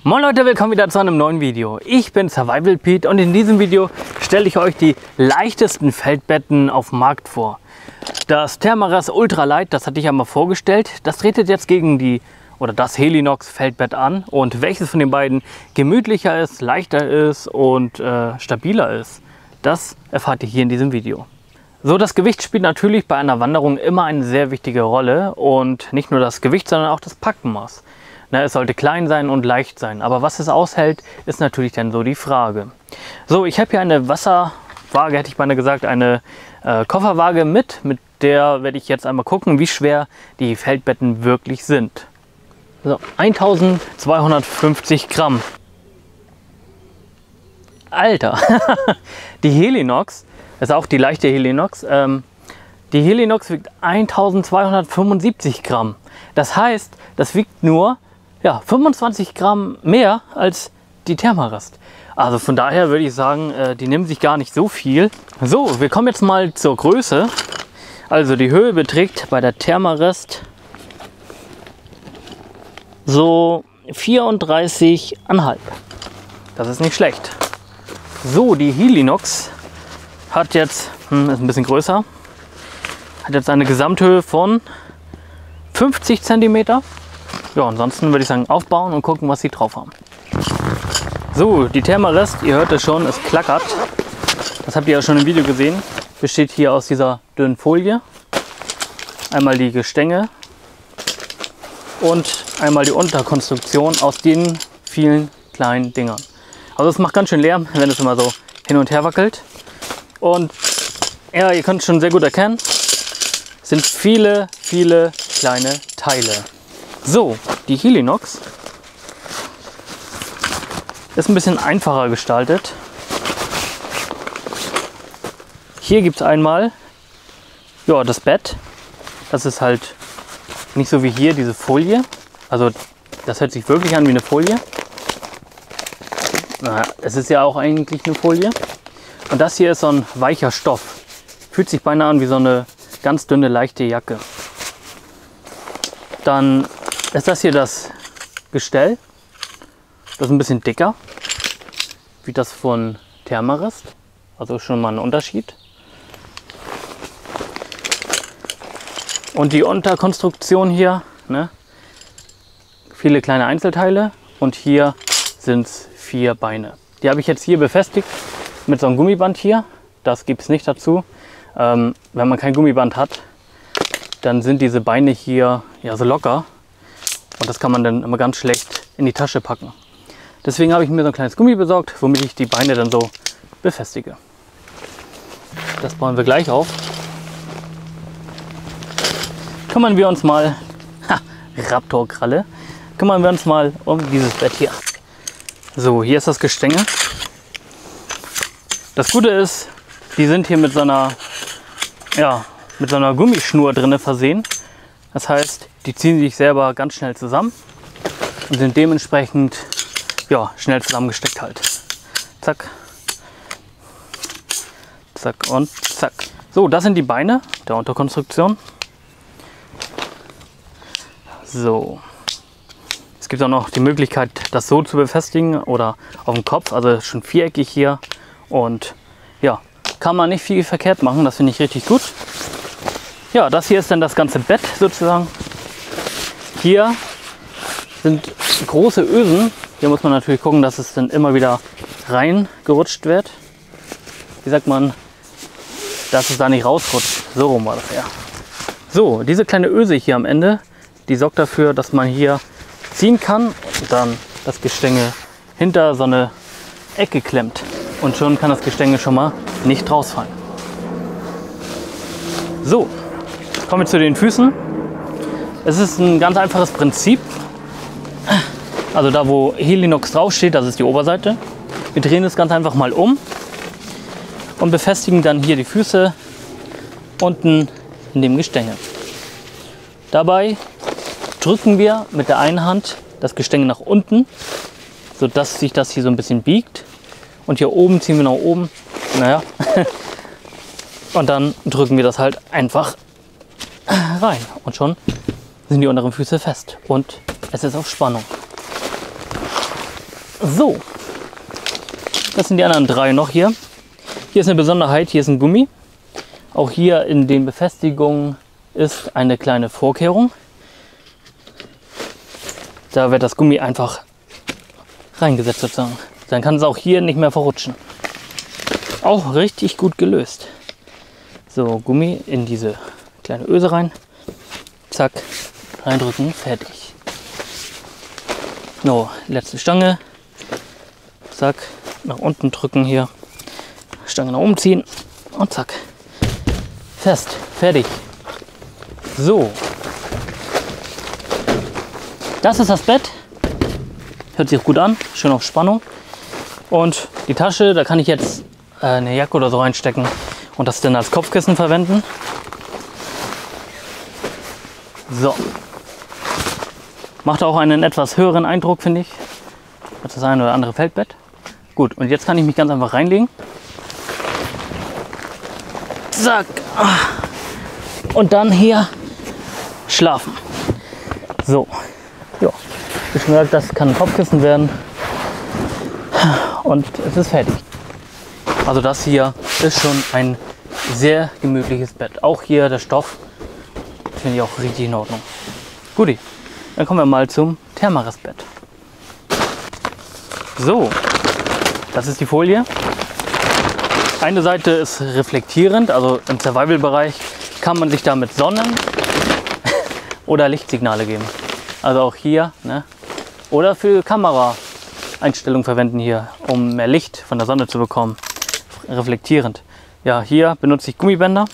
Moin Leute, willkommen wieder zu einem neuen Video. Ich bin Survival Pete und in diesem Video stelle ich euch die leichtesten Feldbetten auf dem Markt vor. Das Thermarest Ultralight, das hatte ich ja mal vorgestellt, das tretet jetzt gegen das Helinox Feldbett an. Und welches von den beiden gemütlicher ist, leichter ist und stabiler ist, das erfahrt ihr hier in diesem Video. So, das Gewicht spielt natürlich bei einer Wanderung immer eine sehr wichtige Rolle und nicht nur das Gewicht, sondern auch das Packmaß. Es sollte klein sein und leicht sein, aber was es aushält, ist natürlich dann so die Frage. So, ich habe hier eine Wasserwaage, hätte ich beinahe gesagt, eine Kofferwaage mit der werde ich jetzt einmal gucken, wie schwer die Feldbetten wirklich sind. So, 1250 Gramm. Alter, die Helinox, das ist auch die leichte Helinox, die Helinox wiegt 1275 Gramm. Das heißt, das wiegt nur 25 Gramm mehr als die Thermarest. Also von daher würde ich sagen, die nehmen sich gar nicht so viel. So, wir kommen jetzt mal zur Größe. Also die Höhe beträgt bei der Thermarest so 34,5. Das ist nicht schlecht. So, die Helinox hat jetzt, ist ein bisschen größer, hat jetzt eine Gesamthöhe von 50 cm. Ja, ansonsten würde ich sagen, aufbauen und gucken, was sie drauf haben. So, die Thermarest, ihr hört es schon, es klackert. Das habt ihr ja schon im Video gesehen. Besteht hier aus dieser dünnen Folie. Einmal die Gestänge und einmal die Unterkonstruktion aus den vielen kleinen Dingern. Also es macht ganz schön Lärm, wenn es immer so hin und her wackelt. Und ja, ihr könnt es schon sehr gut erkennen, es sind viele kleine Teile. So, die Helinox ist ein bisschen einfacher gestaltet. Hier gibt es einmal das Bett. Das ist halt nicht so wie hier diese Folie. Also das hört sich wirklich an wie eine Folie. Na, es ist ja auch eigentlich eine Folie. Und das hier ist so ein weicher Stoff. Fühlt sich beinahe an wie so eine ganz dünne, leichte Jacke. Dann ist das hier das Gestell. Das ist ein bisschen dicker, wie das von Thermarest. Also schon mal ein Unterschied. Und die Unterkonstruktion hier, viele kleine Einzelteile. Und hier sind es 4 Beine. Die habe ich jetzt hier befestigt mit so einem Gummiband hier. Das gibt es nicht dazu. Wenn man kein Gummiband hat, dann sind diese Beine hier so locker. Und das kann man dann immer ganz schlecht in die Tasche packen. Deswegen habe ich mir so ein kleines Gummi besorgt, womit ich die Beine dann so befestige. Das bauen wir gleich auf. Kümmern wir uns mal, Raptorkralle, kümmern wir uns mal um dieses Bett hier. So, hier ist das Gestänge. Das Gute ist, die sind hier mit so einer Gummischnur drinne versehen. Das heißt, die ziehen sich selber ganz schnell zusammen und sind dementsprechend schnell zusammengesteckt halt. Zack, zack und zack. So, das sind die Beine der Unterkonstruktion. So, es gibt auch noch die Möglichkeit, das so zu befestigen oder auf dem Kopf, also schon viereckig hier. Und kann man nicht viel verkehrt machen, das finde ich richtig gut. Ja, das hier ist dann das ganze Bett sozusagen. Hier sind große Ösen. Hier muss man natürlich gucken, dass es dann immer wieder reingerutscht wird. Wie sagt man, dass es da nicht rausrutscht. So rum war das ja. So, diese kleine Öse hier am Ende, die sorgt dafür, dass man hier ziehen kann und dann das Gestänge hinter so eine Ecke klemmt. Und schon kann das Gestänge schon mal nicht rausfallen. So, kommen wir zu den Füßen. Es ist ein ganz einfaches Prinzip. Also da, wo Helinox draufsteht, das ist die Oberseite. Wir drehen es ganz einfach mal um und befestigen dann hier die Füße unten in dem Gestänge. Dabei drücken wir mit der einen Hand das Gestänge nach unten, sodass sich das hier so ein bisschen biegt. Und hier oben ziehen wir nach oben. Und dann drücken wir das halt einfach rein. Und schon sind die unteren Füße fest. Und es ist auf Spannung. So, das sind die anderen 3 noch hier. Hier ist eine Besonderheit, hier ist ein Gummi. Auch hier in den Befestigungen ist eine kleine Vorkehrung. Da wird das Gummi einfach reingesetzt sozusagen. Dann kann es auch hier nicht mehr verrutschen. Auch richtig gut gelöst. So, Gummi in diese kleine Öse rein. Zack, reindrücken, fertig. So, letzte Stange. Zack, nach unten drücken hier. Stange nach oben ziehen und zack. Fest, fertig. So. Das ist das Bett. Hört sich gut an, schön auf Spannung. Und die Tasche, da kann ich jetzt eine Jacke oder so reinstecken und das dann als Kopfkissen verwenden. So. Macht auch einen etwas höheren Eindruck, finde ich, als das eine oder andere Feldbett. Gut, und jetzt kann ich mich ganz einfach reinlegen. Zack. Und dann hier schlafen. So. Ja. Ich merke, das kann ein Kopfkissen werden. Und es ist fertig. Also das hier ist schon ein sehr gemütliches Bett. Auch hier der Stoff finde ich auch richtig in Ordnung. Guti, dann kommen wir mal zum Thermarest-Bett. So, das ist die Folie. Eine Seite ist reflektierend, also im Survival-Bereich kann man sich damit sonnen oder Lichtsignale geben. Also auch hier, ne? Oder für Kameraeinstellungen verwenden hier, um mehr Licht von der Sonne zu bekommen. Reflektierend. Ja, hier benutze ich Gummibänder.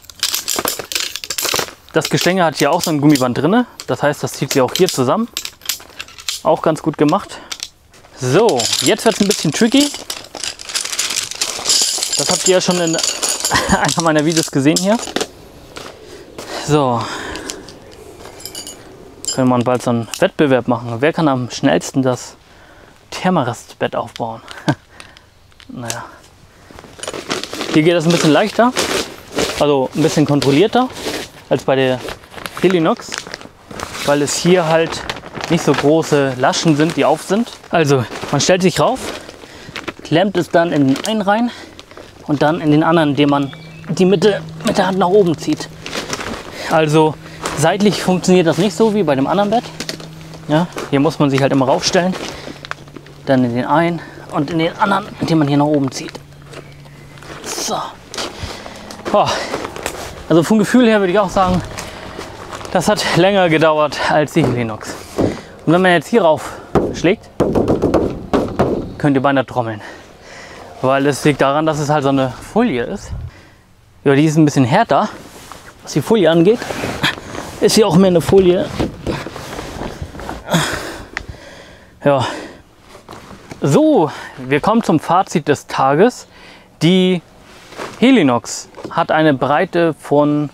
Das Gestänge hat hier auch so ein Gummiband drin. Das heißt, das zieht sich auch hier zusammen. Auch ganz gut gemacht. So, jetzt wird es ein bisschen tricky. Das habt ihr ja schon in einer meiner Videos gesehen hier. So. Können wir bald so einen Wettbewerb machen. Wer kann am schnellsten das Thermarest-Bett aufbauen? Naja. Hier geht das ein bisschen leichter. Also ein bisschen kontrollierter als bei der Helinox. Weil es hier halt nicht so große Laschen sind, die auf sind. Also man stellt sich rauf, klemmt es dann in den einen rein und dann in den anderen, indem man die Mitte mit der Hand nach oben zieht. Also seitlich funktioniert das nicht so wie bei dem anderen Bett. Ja, hier muss man sich halt immer raufstellen. Dann in den einen und in den anderen, indem man hier nach oben zieht. So. Oh. Also vom Gefühl her würde ich auch sagen, das hat länger gedauert als die Helinox. Und wenn man jetzt hier rauf schlägt, könnt ihr beinahe trommeln. Weil es liegt daran, dass es halt so eine Folie ist. Ja, die ist ein bisschen härter, was die Folie angeht. Ist hier auch mehr eine Folie. Ja. So, wir kommen zum Fazit des Tages. Die Helinox hat eine Breite von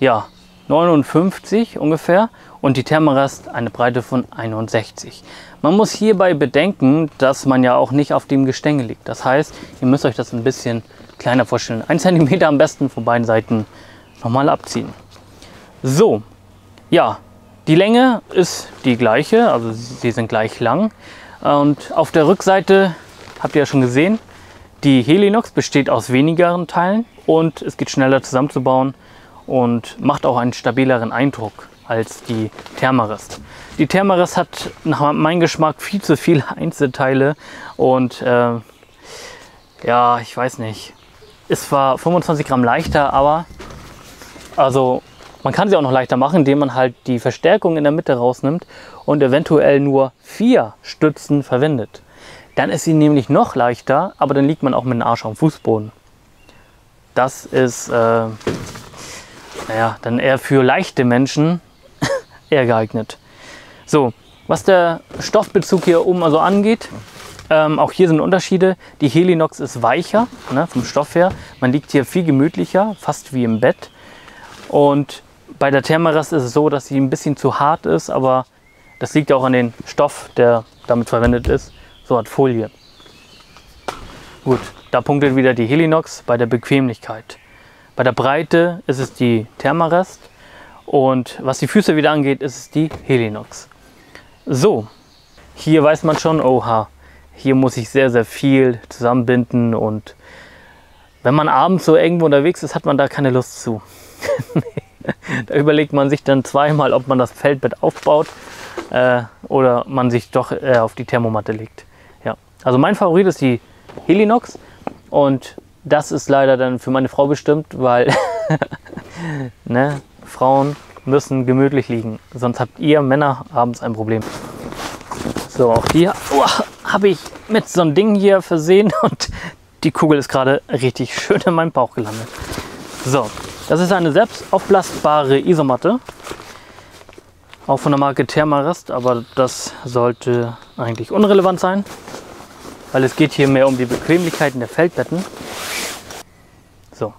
59 ungefähr und die Thermarest eine Breite von 61. Man muss hierbei bedenken, dass man ja auch nicht auf dem Gestänge liegt. Das heißt, ihr müsst euch das ein bisschen kleiner vorstellen. 1 cm am besten von beiden Seiten nochmal abziehen. So, ja, die Länge ist die gleiche, also sie sind gleich lang. Und auf der Rückseite habt ihr ja schon gesehen, die Helinox besteht aus wenigeren Teilen und es geht schneller zusammenzubauen und macht auch einen stabileren Eindruck als die Thermarest. Die Thermarest hat nach meinem Geschmack viel zu viele Einzelteile und ja, ich weiß nicht, ist zwar 25 Gramm leichter, aber also man kann sie auch noch leichter machen, indem man halt die Verstärkung in der Mitte rausnimmt und eventuell nur 4 Stützen verwendet. Dann ist sie nämlich noch leichter, aber dann liegt man auch mit dem Arsch am Fußboden. Das ist naja, dann eher für leichte Menschen eher geeignet. So, was der Stoffbezug hier oben also angeht, auch hier sind Unterschiede. Die Helinox ist weicher, ne, vom Stoff her. Man liegt hier viel gemütlicher, fast wie im Bett. Und bei der Thermarest ist es so, dass sie ein bisschen zu hart ist, aber das liegt auch an dem Stoff, der damit verwendet ist. So hat Folie. Gut, da punktet wieder die Helinox bei der Bequemlichkeit. Bei der Breite ist es die Thermarest und was die Füße wieder angeht, ist es die Helinox. So, hier weiß man schon, oha, hier muss ich sehr, sehr viel zusammenbinden und wenn man abends so irgendwo unterwegs ist, hat man da keine Lust zu. Da überlegt man sich dann zweimal, ob man das Feldbett aufbaut oder man sich doch auf die Thermomatte legt. Ja. Also mein Favorit ist die Helinox und das ist leider dann für meine Frau bestimmt, weil ne, Frauen müssen gemütlich liegen, sonst habt ihr Männer abends ein Problem. So, auch die habe ich mit so einem Ding hier versehen und die Kugel ist gerade richtig schön in meinem Bauch gelandet. So, das ist eine selbst aufblasbare Isomatte, auch von der Marke Thermarest, aber das sollte eigentlich unrelevant sein, weil es geht hier mehr um die Bequemlichkeiten der Feldbetten. So,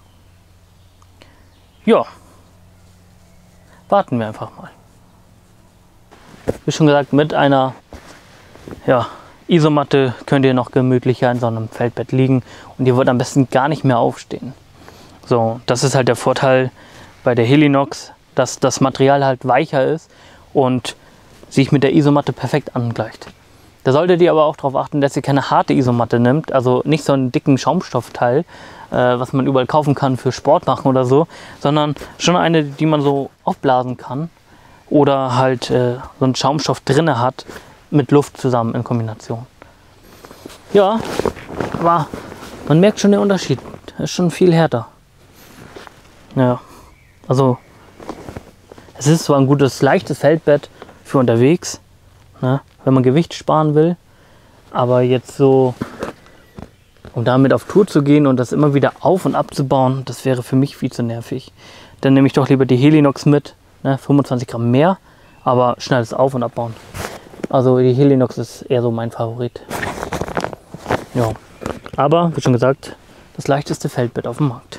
ja, warten wir einfach mal. Wie schon gesagt, mit einer Isomatte könnt ihr noch gemütlicher in so einem Feldbett liegen und ihr wollt am besten gar nicht mehr aufstehen. So, das ist halt der Vorteil bei der Helinox, dass das Material halt weicher ist und sich mit der Isomatte perfekt angleicht. Da solltet ihr aber auch darauf achten, dass ihr keine harte Isomatte nimmt, also nicht so einen dicken Schaumstoffteil, was man überall kaufen kann für Sport machen oder so, sondern schon eine, die man so aufblasen kann oder halt so einen Schaumstoff drinne hat mit Luft zusammen in Kombination. Ja, aber man merkt schon den Unterschied. Das ist schon viel härter. Ja, also es ist zwar ein gutes, leichtes Feldbett für unterwegs, ne, wenn man Gewicht sparen will, aber jetzt so, um damit auf Tour zu gehen und das immer wieder auf- und abzubauen, das wäre für mich viel zu nervig. Dann nehme ich doch lieber die Helinox mit, ne, 25 Gramm mehr, aber schnelles Auf- und Abbauen. Also die Helinox ist eher so mein Favorit. Ja, aber wie schon gesagt, das leichteste Feldbett auf dem Markt.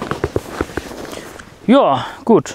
Ja, gut.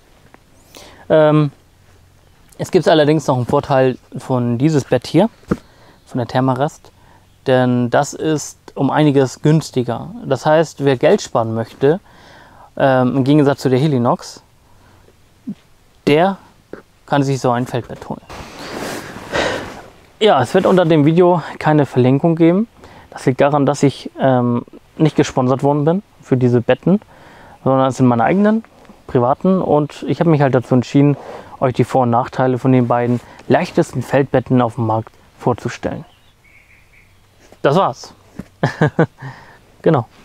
Es gibt allerdings noch einen Vorteil von dieses Bett hier, von der Thermarest, denn das ist um einiges günstiger. Das heißt, wer Geld sparen möchte, im Gegensatz zu der Helinox, der kann sich so ein Feldbett holen. Ja, es wird unter dem Video keine Verlinkung geben. Das liegt daran, dass ich nicht gesponsert worden bin für diese Betten, sondern es sind meine eigenen, privaten und ich habe mich halt dazu entschieden, euch die Vor- und Nachteile von den beiden leichtesten Feldbetten auf dem Markt vorzustellen. Das war's. Genau.